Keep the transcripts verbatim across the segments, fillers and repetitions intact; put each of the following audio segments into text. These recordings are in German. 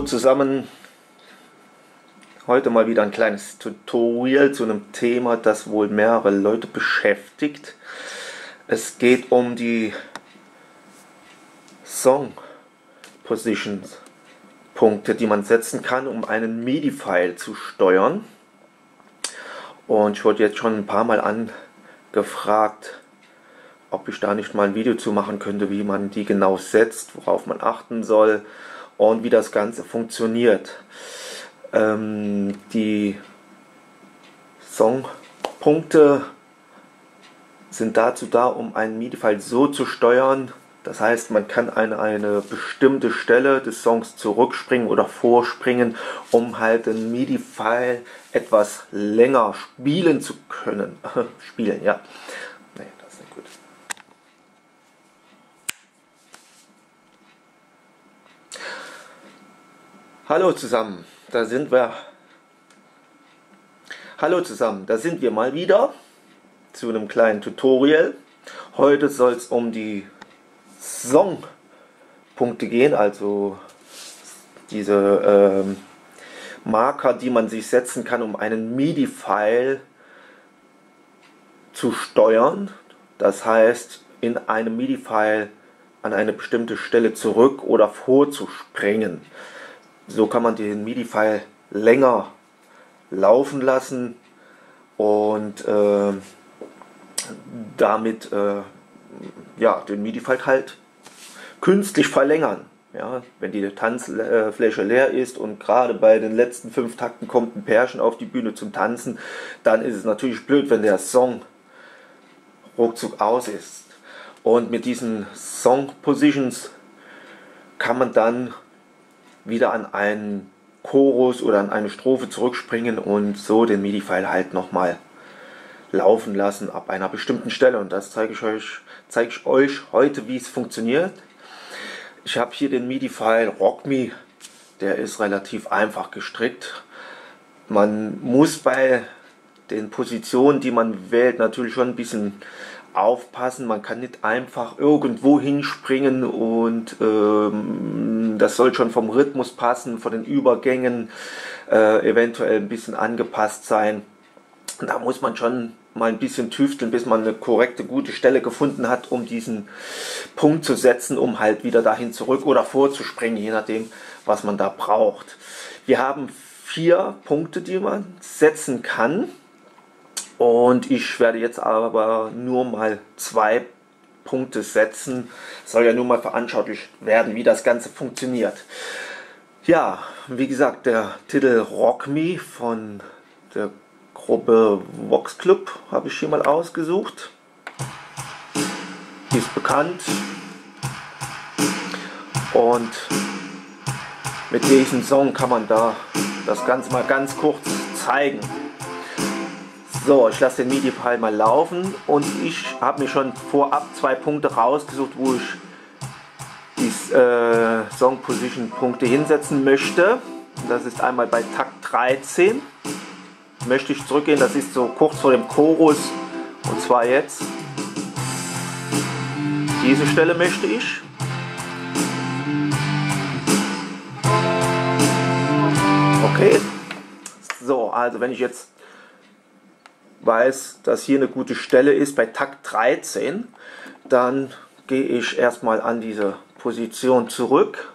zusammen, heute mal wieder ein kleines Tutorial zu einem Thema, das wohl mehrere Leute beschäftigt. Es geht um die Song Positions Punkte, die man setzen kann, um einen MIDI-File zu steuern. Und ich wurde jetzt schon ein paar Mal angefragt, ob ich da nicht mal ein Video zu machen könnte, wie man die genau setzt, worauf man achten soll und wie das Ganze funktioniert. Ähm, die Songpunkte sind dazu da, um einen MIDI-File so zu steuern. Das heißt, man kann an eine bestimmte Stelle des Songs zurückspringen oder vorspringen, um halt den MIDI-File etwas länger spielen zu können. Spielen, ja. Nee, das ist nicht gut. Hallo zusammen, da sind wir. Hallo zusammen, da sind wir mal wieder zu einem kleinen Tutorial. Heute soll es um die Songpunkte gehen, also diese ähm, Marker, die man sich setzen kann, um einen MIDI-File zu steuern. Das heißt, in einem MIDI-File an eine bestimmte Stelle zurück oder vorzuspringen. So kann man den MIDI-File länger laufen lassen und äh, damit äh, ja, den MIDI-File halt künstlich verlängern. Ja, wenn die Tanzfläche leer ist und gerade bei den letzten fünf Takten kommt ein Pärchen auf die Bühne zum Tanzen, dann ist es natürlich blöd, wenn der Song ruckzuck aus ist. Und mit diesen Song Positions kann man dann wieder an einen Chorus oder an eine Strophe zurückspringen und so den MIDI-File halt nochmal laufen lassen ab einer bestimmten Stelle. Und das zeige ich euch, zeige ich euch heute, wie es funktioniert. Ich habe hier den MIDI-File Rockme, der ist relativ einfach gestrickt. Man muss bei den Positionen, die man wählt, natürlich schon ein bisschen aufpassen. Man kann nicht einfach irgendwo hinspringen und ähm, das soll schon vom Rhythmus passen, von den Übergängen äh, eventuell ein bisschen angepasst sein. Da muss man schon mal ein bisschen tüfteln, bis man eine korrekte, gute Stelle gefunden hat, um diesen Punkt zu setzen, um halt wieder dahin zurück oder vorzuspringen, je nachdem, was man da braucht. Wir haben vier Punkte, die man setzen kann. Und ich werde jetzt aber nur mal zwei Punkte setzen. Soll ja nur mal veranschaulicht werden, wie das Ganze funktioniert. Ja, wie gesagt, der Titel Rockme von der Gruppe Vox Club habe ich hier mal ausgesucht. Die ist bekannt. Und mit diesem Song kann man da das Ganze mal ganz kurz zeigen. So, ich lasse den MIDI-File mal laufen und ich habe mir schon vorab zwei Punkte rausgesucht, wo ich die äh, Song Position Punkte hinsetzen möchte. Das ist einmal bei Takt dreizehn. Möchte ich zurückgehen, das ist so kurz vor dem Chorus, und zwar jetzt. Diese Stelle möchte ich. Okay. So, also wenn ich jetzt weiß, dass hier eine gute Stelle ist bei Takt dreizehn, dann gehe ich erstmal an diese Position zurück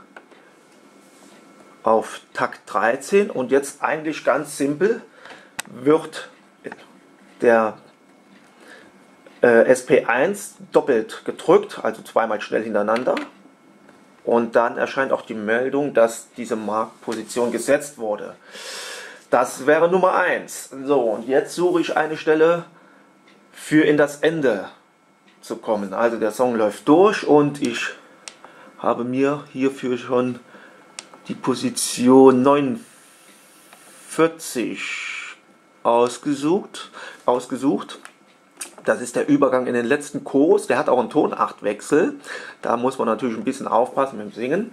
auf Takt dreizehn und jetzt eigentlich ganz simpel wird der äh, S P eins doppelt gedrückt, also zweimal schnell hintereinander, und dann erscheint auch die Meldung, dass diese Markposition gesetzt wurde. Das wäre Nummer eins. So, und jetzt suche ich eine Stelle für in das Ende zu kommen. Also der Song läuft durch und ich habe mir hierfür schon die Position neunundvierzig ausgesucht. ausgesucht. Das ist der Übergang in den letzten Chorus. Der hat auch einen Tonachtwechsel. Da muss man natürlich ein bisschen aufpassen mit dem Singen.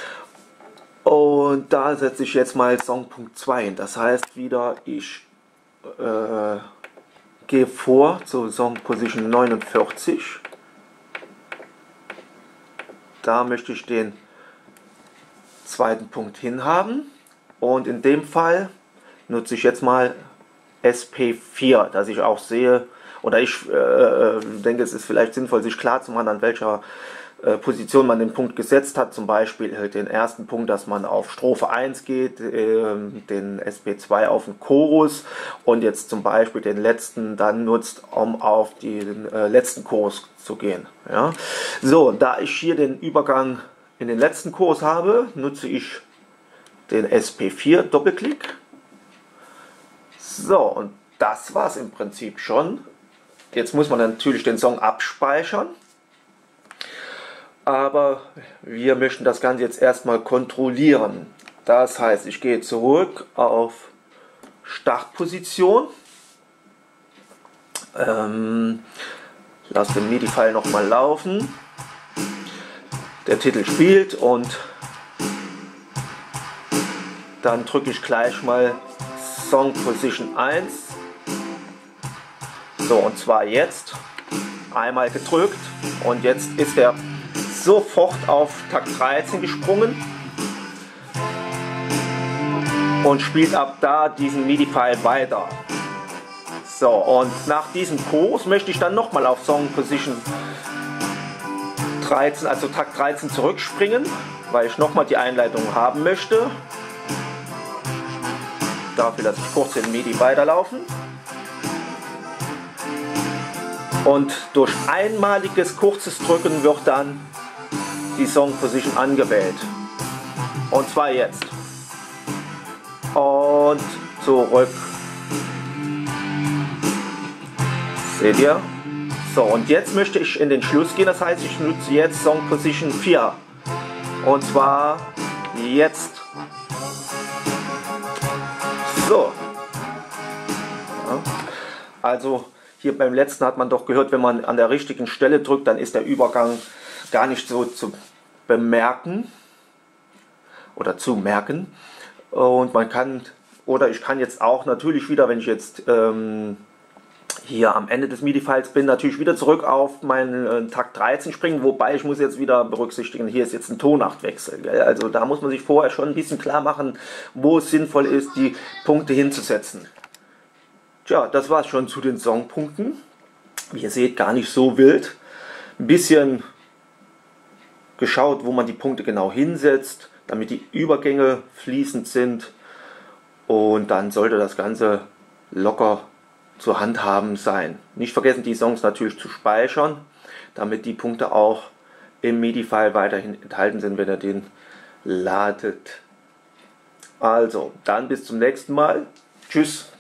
Und da setze ich jetzt mal Songpunkt zwei hin. Das heißt wieder, ich äh, gehe vor zur Song Position neunundvierzig. Da möchte ich den zweiten Punkt hinhaben. Und in dem Fall nutze ich jetzt mal S P vier, dass ich auch sehe, oder ich äh, denke, es ist vielleicht sinnvoll, sich klar zu machen, an welcher äh, Position man den Punkt gesetzt hat. Zum Beispiel halt den ersten Punkt, dass man auf Strophe eins geht, äh, den S P zwei auf den Chorus und jetzt zum Beispiel den letzten dann nutzt, um auf den äh, letzten Chorus zu gehen. Ja? So, da ich hier den Übergang in den letzten Chorus habe, nutze ich den S P vier Doppelklick. So, und das war es im Prinzip schon. Jetzt muss man natürlich den Song abspeichern. Aber wir möchten das Ganze jetzt erstmal kontrollieren. Das heißt, ich gehe zurück auf Startposition. Ähm, lasse den MIDI-File nochmal laufen. Der Titel spielt und dann drücke ich gleich mal Song Position eins. So, und zwar jetzt einmal gedrückt und jetzt ist er sofort auf Takt dreizehn gesprungen und spielt ab da diesen MIDI-File weiter. So, und nach diesem Chorus möchte ich dann nochmal auf Song Position dreizehn, also Takt dreizehn zurückspringen, weil ich nochmal die Einleitung haben möchte. Dafür lasse ich kurz den MIDI weiterlaufen. Und durch einmaliges kurzes Drücken wird dann die Song Position angewählt. Und zwar jetzt. Und zurück. Seht ihr? So, und jetzt möchte ich in den Schluss gehen. Das heißt, ich nutze jetzt Song Position vier. Und zwar jetzt. So. Ja. Also hier beim letzten hat man doch gehört, wenn man an der richtigen Stelle drückt, dann ist der Übergang gar nicht so zu bemerken oder zu merken. Und man kann, oder ich kann jetzt auch natürlich wieder, wenn ich jetzt ähm, hier am Ende des MIDI-Files bin, natürlich wieder zurück auf meinen äh, Takt dreizehn springen, wobei ich muss jetzt wieder berücksichtigen, hier ist jetzt ein Tonachtwechsel. Gell? Also da muss man sich vorher schon ein bisschen klar machen, wo es sinnvoll ist, die Punkte hinzusetzen. Tja, das war es schon zu den Songpunkten. Wie ihr seht, gar nicht so wild. Ein bisschen geschaut, wo man die Punkte genau hinsetzt, damit die Übergänge fließend sind. Und dann sollte das Ganze locker zu handhaben sein. Nicht vergessen, die Songs natürlich zu speichern, damit die Punkte auch im MIDI-File weiterhin enthalten sind, wenn ihr den ladet. Also, dann bis zum nächsten Mal. Tschüss.